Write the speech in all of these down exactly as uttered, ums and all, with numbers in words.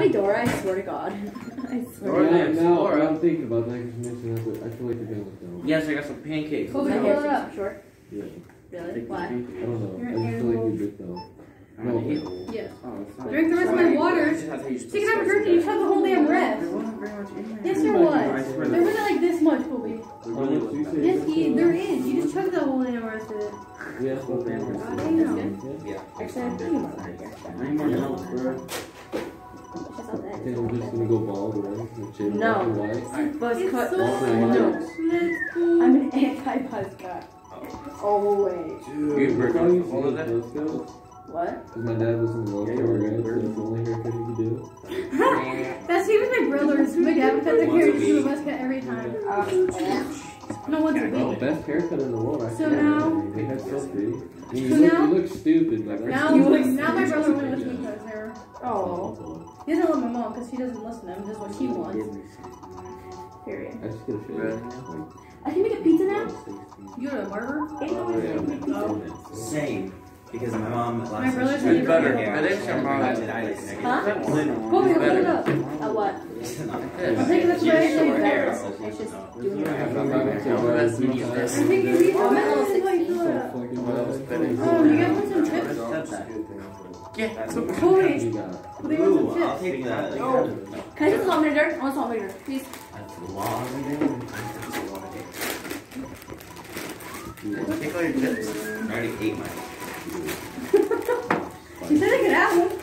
I Dora? I swear to God. I swear Dora, to yeah, God. no, I'm thinking about that because you mentioned that, but I feel like you're going with them. Yes, I got some pancakes. Oh, my hair's up short. Yeah. Really? Why? I don't know. You're I just feel like you did though. No, Yes. Oh, it's not. Drink the rest of my water. So you can have a drink and you chug the whole damn rest. There wasn't very much in there. Yes, there was. There wasn't like this much, Colby. Yes, he, there is. You just chug the whole damn rest of it. Yeah, well, then. God damn. Yeah. Actually, I'm thinking about it here. I need more milk, bro. She's not I that. think I'm just gonna go bald, right? With chin No. and white. Buzz It's cut. so No. Let's go. I'm an anti-buzz cut. Always. Dude, we're going to all of that. What? Because my dad was in the military, right? So it's the only haircut he could do. That's even my brother's. My dad would cut their hair just do the best cut every time. No one's a Oh, week. best haircut in the world. I So can't now- remember. They had so pretty. You, So look, now- you look stupid, but Now, now my brother only lets me cut his hair. Oh. He doesn't let my mom because she doesn't listen to him. Does what she wants. Period. I just get a shave. I can make a pizza now? You go to a barber? Ain't no way I can make pizza. Same. Because my mom last My brother's time she favorite cut her hair. hair, I think she your mom- had tonsillitis, and I Huh? get it. Colby, It's hold it better. up. At what? I'm taking this She away. has It's short hair, better. so she It's just doesn't know. doing it. I'm not going to How best we need this? I'm taking these Oh, I'm at level away. Like, sixteen. fill it up. fucking Oh, you guys want some chips? Yeah, some Colby, You got it. they want Ooh, some I'll chips. take that. Can I get the salt vinegar? I want salt vinegar, please. That's a lot of it. That's a lot of it. Take all your chips. I already ate mine. He said I could have them.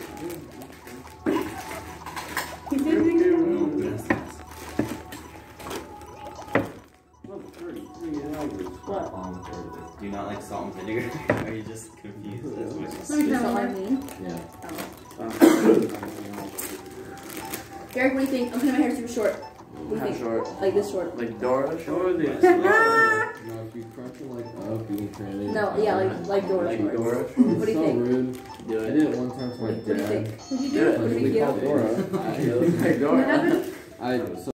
He said we could have them. No, yes, yes. What? Um, do you not like salt and vinegar? Or are you just confused? That's what Let me You try know what I one. mean? Yeah. Derek, what do you think? I'm cutting my hair super short. What do you How think? short? Like this short. Like Dora short? No, if you crunch it like up, you can turn it. No, yeah, like like Dora Like short. Dora It's short? What do you so think? rude. Do I it. did it one time to my What do you dad. think? Did you Do do it. it? What do you We think? called Dora. Like Dora. I so